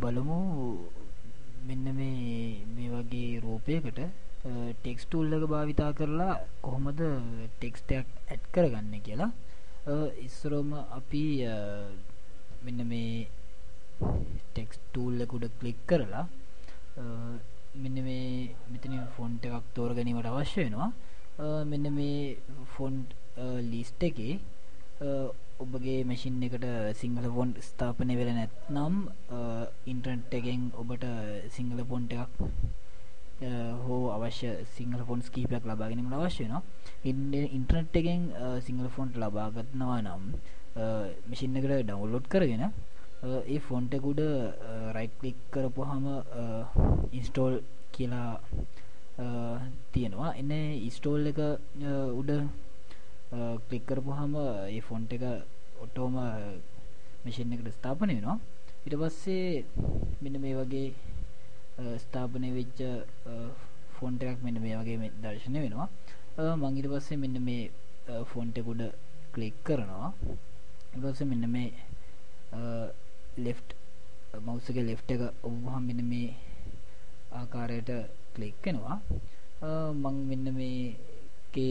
බලමු මෙන්න මේ වගේ රූපයකට ටෙක්ස්ට් ටූල් එක භාවිතා කරලා කොහොමද ටෙක්ස්ට් එකක් ඇඩ් කරගන්නේ කියලා. ඉස්සරම අපි මෙන්න මේ ටෙක්ස්ට් ටූල් එක උඩ ක්ලික් කරලා මෙන්න මේ මෙතන ෆොන්ට් එකක් තෝරගැනීමට අවශ්‍ය වෙනවා. මෙන්න මේ ෆොන්ට් ලිස්ට් එකේ ඔබගේ මැෂින් එකට සිංහල ෆොන්ට් ස්ථාපනය වෙලා නැත්නම් ඉන්ටර්නෙට් එකෙන් ඔබට සිංහල ෆොන්ට් එකක් හෝ අවශ්‍ය සිංහල ෆොන්ට්ස් කීපයක් ලබා ගැනීමට අවශ්‍ය වෙනවා. ඉන්ටර්නෙට් එකෙන් සිංහල ෆොන්ට් ලබා ගන්නවා නම් මැෂින් එකට ඩවුන්ලෝඩ් කරගෙන ඒ ෆොන්ට් එක උඩ රයිට් ක්ලික් කරපුවාම ඉන්ස්ටෝල් කියලා තියෙනවා. එන්නේ ඉන්ස්ටෝල් එක උඩ ක්ලික් කරපුවාම ඒ ෆොන්ට් එක ඔටෝම මැෂින් එකට ස්ථාපනය වෙනවා. ඊට පස්සේ මෙන්න මේ වගේ ස්ථාපනය වෙච්ච ෆොන්ට් එකක් මෙන්න මේ වගේ දර්ශනය වෙනවා. මම ඊට පස්සේ මෙන්න මේ ෆොන්ට් එක උඩ ක්ලික් කරනවා. ඊට පස්සේ මෙන්න මේ left mouse එකේ left එක ඔබවහම මෙන්න මේ ආකාරයට ක්ලික් වෙනවා. මම මෙන්න මේකේ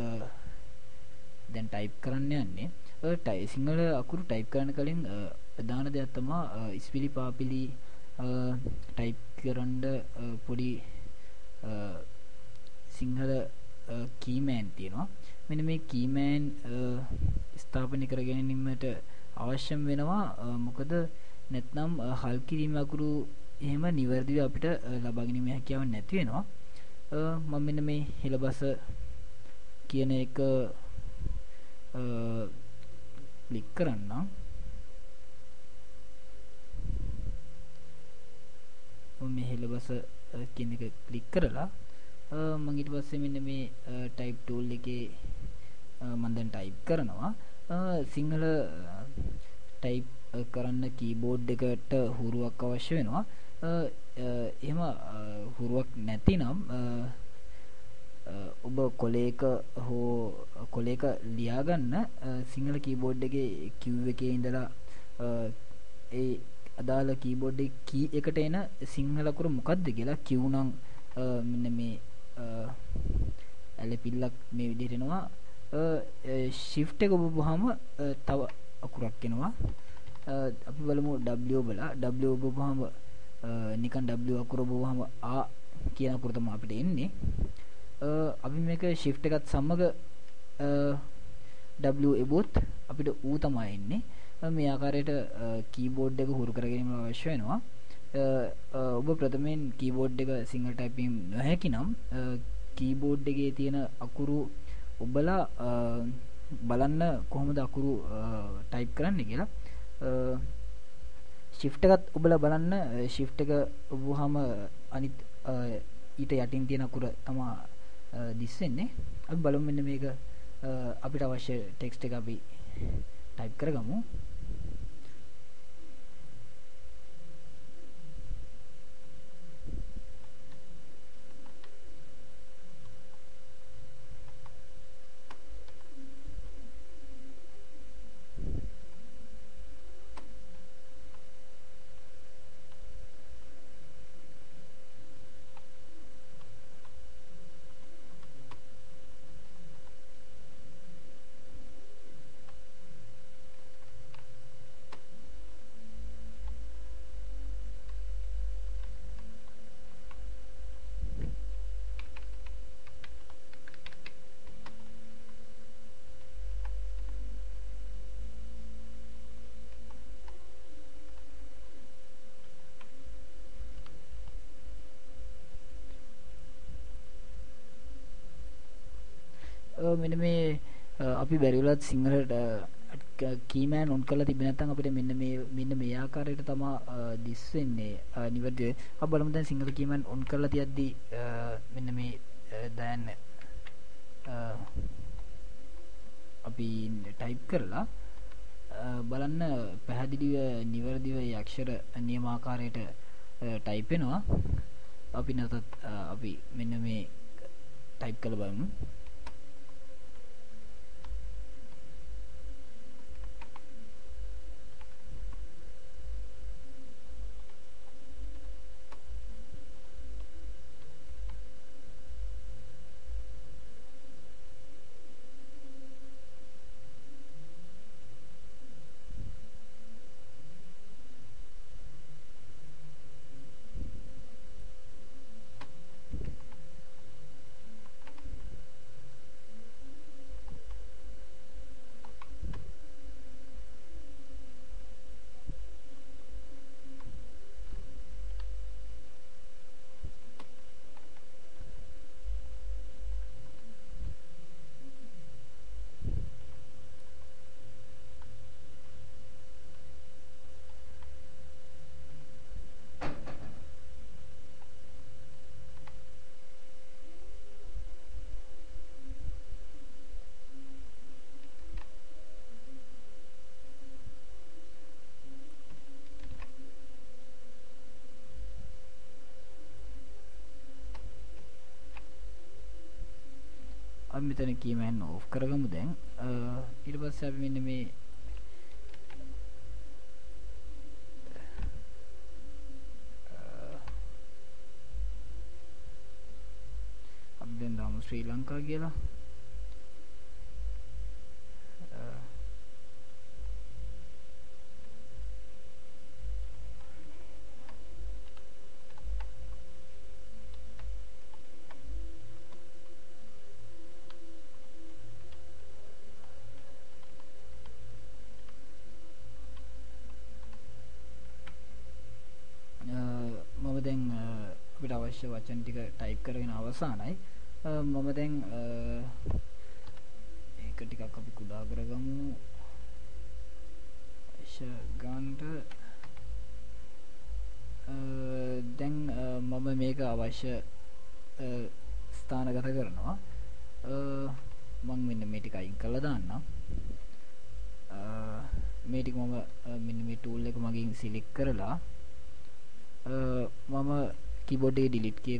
දැන් ටයිප් කරන්න යන්නේ. සිංහල අකුරු ටයිප් කරන්න කලින් ප්‍රධාන දෙයක් තමයි ඉස්පිලි පාපිලි ටයිප් කරන්න පොඩි සිංහල කීමෑන් තියෙනවා. මෙන්න මේ කීමෑන් ස්ථාපනය කර ගැනීමට අවශ්‍යම වෙනවා. මොකද නැත්නම් හල් කිරීම අකුරු එහෙම නිවැරදිව අපිට ලබා ගැනීම හැකියාවක් නැති වෙනවා. මම මෙන්න මේ හෙළබස කියන එක ක්ලික් කරන්නම්. මම මේ හෙළබස කියන එක ක්ලික් කරලා මම ඊට පස්සේ මෙන්න මේ ටයිප් ටූල් එකේ මම දැන් ටයිප් කරනවා. සිංහල ටයිප් කරන්න කීබෝඩ් එකට හුරුවක් අවශ්‍ය වෙනවා. එහෙම හුරුවක් නැතිනම් ඔබ කොලයක හෝ කොලයක ලියාගන්න සිංහල කීබෝඩ් එකේ Q එකේ ඉඳලා ඒ අදාළ කීබෝඩ් එකේ කී එකට එන සිංහල අකුර මොකක්ද කියලා Q නම් මෙන්න මේ ඇලපිල්ලක් මේ විදිහට එනවා. shift එක ඔබවහම තව අකුරක් එනවා. අපි බලමු W බලා W ඔබවහම නිකන් W අකුර ඔබවහම A කියන අකුර තමයි අපිට එන්නේ. අපි මේක shift එකත් සමග W එබොත් අපිට U තමයි එන්නේ. මේ ආකාරයට කීබෝඩ් එක හුරු කර ගැනීම අවශ්‍ය වෙනවා. ඔබ ප්‍රථමයෙන් කීබෝඩ් එක සිංහල ටයිපින් නොහැකි නම් කීබෝඩ් එකේ තියෙන අකුරු ඔබලා බලන්න කොහොමද අකුරු ටයිප් කරන්න කියලා. shift එකත් ඔබලා බලන්න shift එක ඔබවහම අනිත් ඊට යටින් තියෙන අකුර තමයි දිස්සෙන්නේ. අපි බලමු මෙන්න මේක අපිට අවශ්‍ය ටෙක්ස්ට් එක අපි ටයිප් කරගමු. මෙන්න මේ අපි බැරිවලත් සිංහලට කීමෑන් ඔන් කරලා තිබෙන්නේ නැත්නම් අපිට මෙන්න මේ ආකාරයට තමයි දිස් වෙන්නේ නිවැරදිව. අපි බලමු දැන් සිංහල කීමෑන් ඔන් කරලා තියද්දි මෙන්න මේ දැන් අපි ටයිප් කරලා බලන්න පැහැදිලිව නිවැරදිව ඒ අක්ෂර නියමාකාරයට ටයිප් වෙනවා. අපි නැතත් අපි මෙන්න මේ ටයිප් කරලා බලමු. අපි මෙතන කීමෑන් ඕෆ් කරගමු දැන්. ඊට පස්සේ අපි මෙන්න මේ අපි දැන් දාමු ශ්‍රී ලංකා කියලා. මම දැන් අපිට අවශ්‍ය වචන ටික ටයිප් කරගෙන අවසానයි. මම දැන් ඒක ටිකක් අපි කුඩා කරගමු. අවශ්‍ය ගන්නට දැන් මම මේක අවශ්‍ය ස්ථානගත කරනවා. මම මෙන්න මේ ටික අයින් කරලා දාන්නම්. මේ ටික මම මෙන්න මේ ටූල් එක මගින් සිලෙක්ට් කරලා මම keyboard එකේ delete key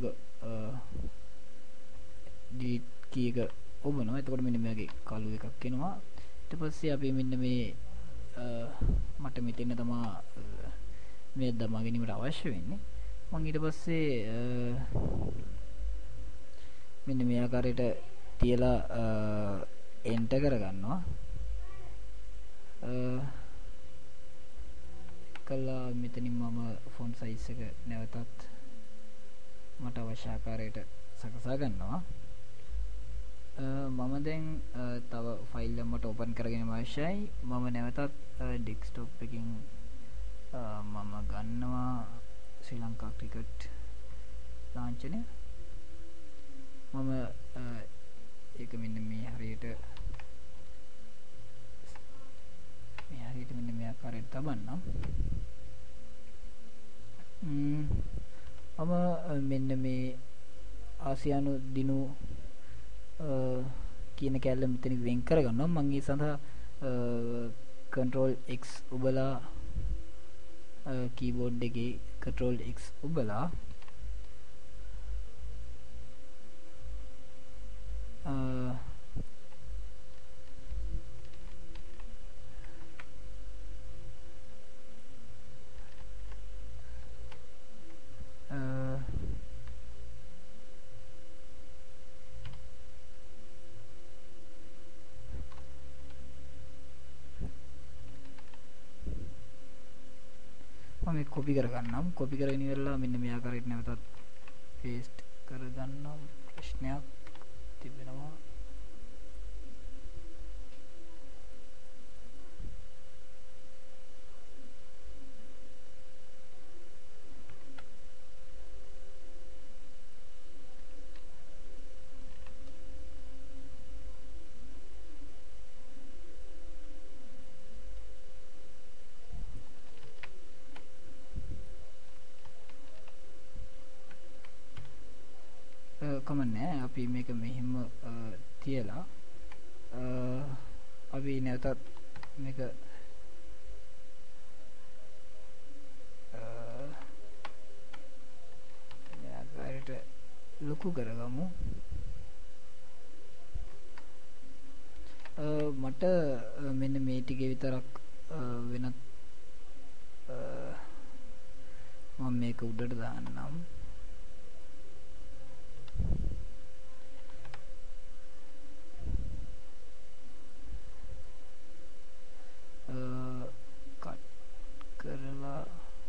එක ඔබනවා. එතකොට මෙන්න මේකේ කළු එකක් එනවා. ඊට පස්සේ අපි මෙන්න මේ මට මෙතන තමයි මේ දමා ගැනීමට අවශ්‍ය වෙන්නේ. මම ඊට පස්සේ මෙන්න මේ ආකාරයට තියලා enter කරගන්නවා. කළා මෙතනින් මම ෆොන්ට් සයිස් එක නැවතත් මට අවශ්‍ය ආකාරයට සකසා ගන්නවා. මම දැන් තව ෆයිල් එකක් මට ඕපන් කරගෙන අවශ්‍යයි. මම නැවතත් ඩෙස්ක්ටොප් එකකින් මම ගන්නවා ශ්‍රී ලංකා ක්‍රිකට් ලාංඡනය. මම ඒක මෙන්න මේ හරියට මෙන්න මේ ආකාරයට තබන්නම්. මම මෙන්න මේ ආසියානු දිනු කියන කැලල මෙතන වෙන් කරගන්නවා. මම ඒ සඳහා control x ඔබලා keyboard එකේ control x ඔබලා මම කොපි කරගන්නම්. කොපි කරගෙන ඉවරලා මෙන්න මේ ආකාරයට නැවතත් paste කරගන්නම්. ප්‍රශ්නයක් තිබෙනවා. කමන්නේ අපි මේක මෙහෙම තියලා අපි නැවතත් මේක ආකාරයට ලොකු කරගමු. මට මෙන්න මේ ටිකේ විතරක් වෙනත් මම මේක උඩට දාන්නම්. කට් කරලා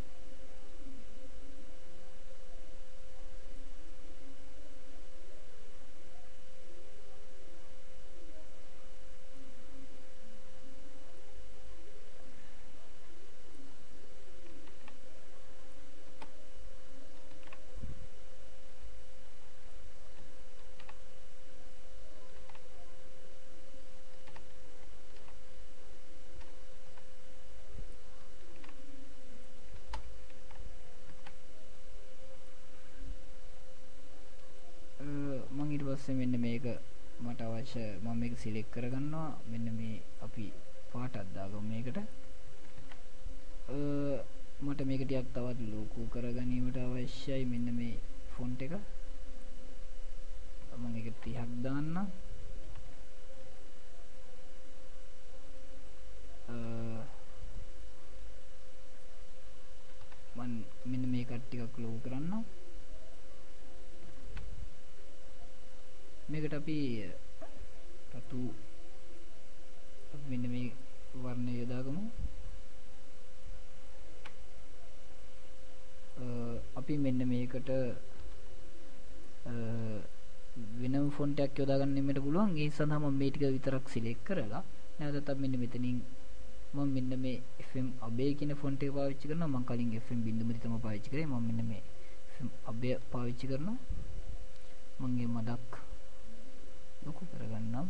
මෙන්න මේක මට අවශ්‍ය මම මේක සිලෙක්ට් කරගන්නවා. මෙන්න මේ අපි පාටක් දාගමු මේකට. මට මේක ටිකක් තවත් ලොකු කරගැනීමට අවශ්‍යයි මෙන්න මේ ෆොන්ට් එක. මම ඒක 30ක් දාන්නම්. මම මෙන්න මේක ටිකක් ලොකු කරන්නම්. මේකට අපි රතු මෙන්න මේ වර්ණය යොදාගමු. අපි මෙන්න මේකට වෙනම ෆොන්ට් එකක් යොදා ගන්නෙන්නට පුළුවන්. ඒ සඳහා මම මේ ටික විතරක් සිලෙක්ට් කරලා නැවතත් මෙන්න මෙතනින් මම මෙන්න මේ FM අබේ කියන ෆොන්ට් එක පාවිච්චි කරනවා. මම කලින් FM බිඳුමදි තමයි පාවිච්චි කරේ. මම මෙන්න මේ FM අබේ පාවිච්චි කරනවා. මම මේ මඩක් ලොකු කරගන්නම්.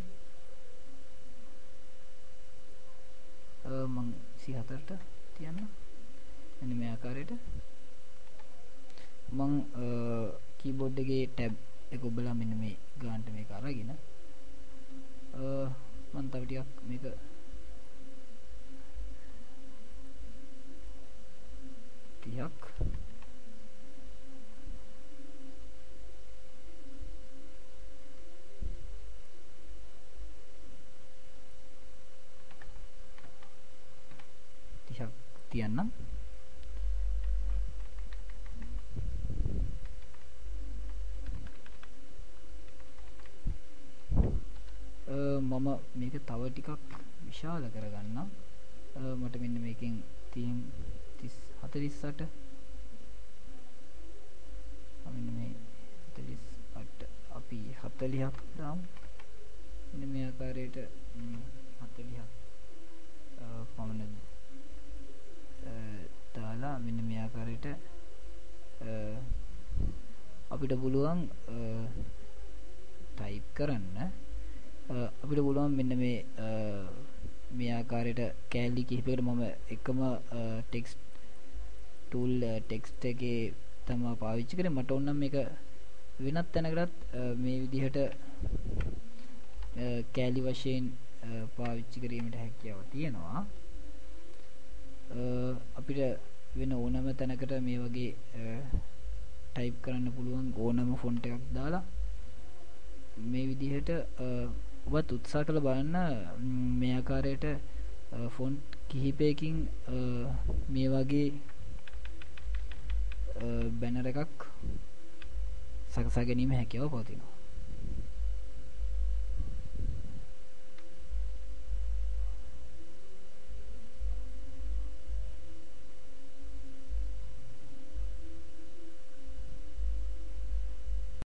මම 34ට තියන්න. මෙන්න මේ ආකාරයට මම කීබෝඩ් එකේ ටැබ් එක ඔබලා මෙන්න මේ ගානට මේක අරගෙන මම තව ටිකක් මේක ටිකක් තියන්නම්. මම මේක තව ටිකක් විශාල කරගන්නම්. මට මෙන්න මේකෙන් 48 මෙන්න මේ 48 අපි 40ක් දාමු. මෙන්න මේ ආකාරයට 40ක් පමණ දාලා මෙන්න මේ ආකාරයට අපිට පුළුවන් ටයිප් කරන්න. අපිට පුළුවන් මෙන්න මේ ආකාරයට කැලි කිහිපයකට මම එකම ටෙක්ස්ට් ටූල් ටෙක්ස්ට් එකේ තමයි පාවිච්චි කරේ. මට ඕන නම් මේක වෙනත් තැනකටත් මේ විදිහට කැලි වශයෙන් පාවිච්චි කිරීමට හැකියාව තියෙනවා. අපිට වෙන ඕනම තැනකට මේ වගේ ටයිප් කරන්න පුළුවන් ඕනම ෆොන්ට් එකක් දාලා මේ විදිහට ඔබත් උත්සාහ කරලා බලන්න මේ ආකාරයට ෆොන්ට් කිහිපයකින් මේ වගේ බැනර් එකක් සකසා ගැනීම හැකියාව පවතිනවා.